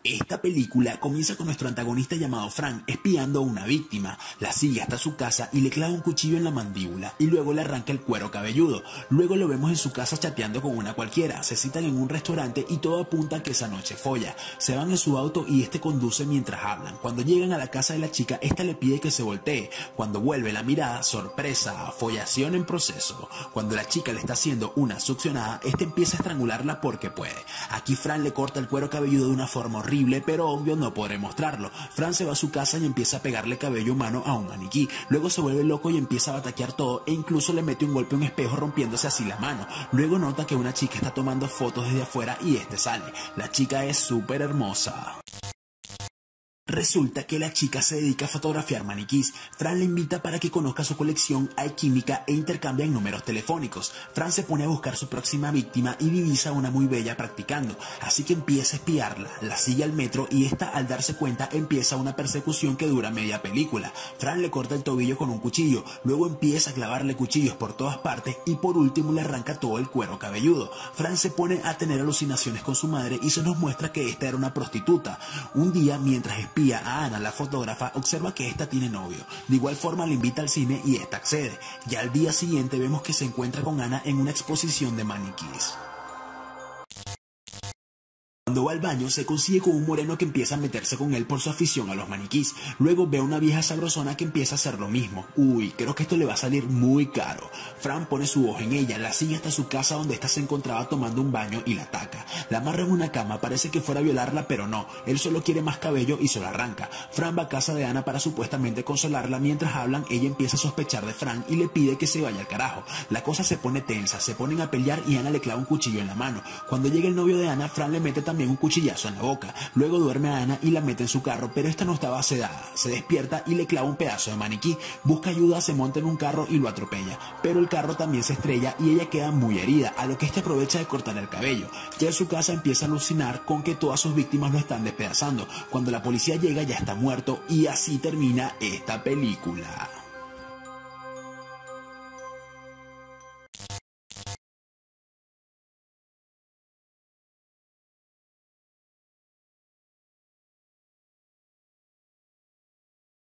Esta película comienza con nuestro antagonista llamado Frank espiando a una víctima, la sigue hasta su casa y le clava un cuchillo en la mandíbula y luego le arranca el cuero cabelludo. Luego lo vemos en su casa chateando con una cualquiera, se citan en un restaurante y todo apunta a que esa noche folla. Se van en su auto y este conduce mientras hablan. Cuando llegan a la casa de la chica, esta le pide que se voltee. Cuando vuelve la mirada, sorpresa, follación en proceso. Cuando la chica le está haciendo una succionada, este empieza a estrangularla porque puede. Aquí Frank le corta el cuero cabelludo de una forma horrible, pero obvio no podré mostrarlo. Frank se va a su casa y empieza a pegarle cabello humano a un maniquí. Luego se vuelve loco y empieza a bataquear todo e incluso le mete un golpe a un espejo rompiéndose así la mano. Luego nota que una chica está tomando fotos desde afuera y este sale. La chica es súper hermosa. Resulta que la chica se dedica a fotografiar maniquís. Fran le invita para que conozca su colección alquímica e intercambian números telefónicos. Fran se pone a buscar su próxima víctima y divisa a una muy bella practicando, así que empieza a espiarla, la sigue al metro y esta, al darse cuenta, empieza una persecución que dura media película. Fran le corta el tobillo con un cuchillo, luego empieza a clavarle cuchillos por todas partes y por último le arranca todo el cuero cabelludo. Fran se pone a tener alucinaciones con su madre y se nos muestra que esta era una prostituta. Un día, mientras espía a Ana, la fotógrafa, observa que esta tiene novio. De igual forma le invita al cine y esta accede. Ya al día siguiente vemos que se encuentra con Ana en una exposición de maniquís. Cuando va al baño se consigue con un moreno que empieza a meterse con él por su afición a los maniquís. Luego ve a una vieja sabrosona que empieza a hacer lo mismo. Uy, creo que esto le va a salir muy caro. Fran pone su ojo en ella, la sigue hasta su casa donde ésta se encontraba tomando un baño y la ataca. La amarra en una cama, parece que fuera a violarla, pero no. Él solo quiere más cabello y se lo arranca. Fran va a casa de Ana para supuestamente consolarla. Mientras hablan, ella empieza a sospechar de Fran y le pide que se vaya al carajo. La cosa se pone tensa, se ponen a pelear y Ana le clava un cuchillo en la mano. Cuando llega el novio de Ana, Fran le mete también un cuchillazo en la boca. Luego duerme a Ana y la mete en su carro, pero esta no estaba sedada. Se despierta y le clava un pedazo de maniquí. Busca ayuda, se monta en un carro y lo atropella, pero el carro también se estrella y ella queda muy herida, a lo que este aprovecha de cortar el cabello. Ya en su casa empieza a alucinar con que todas sus víctimas lo están despedazando. Cuando la policía llega ya está muerto y así termina esta película.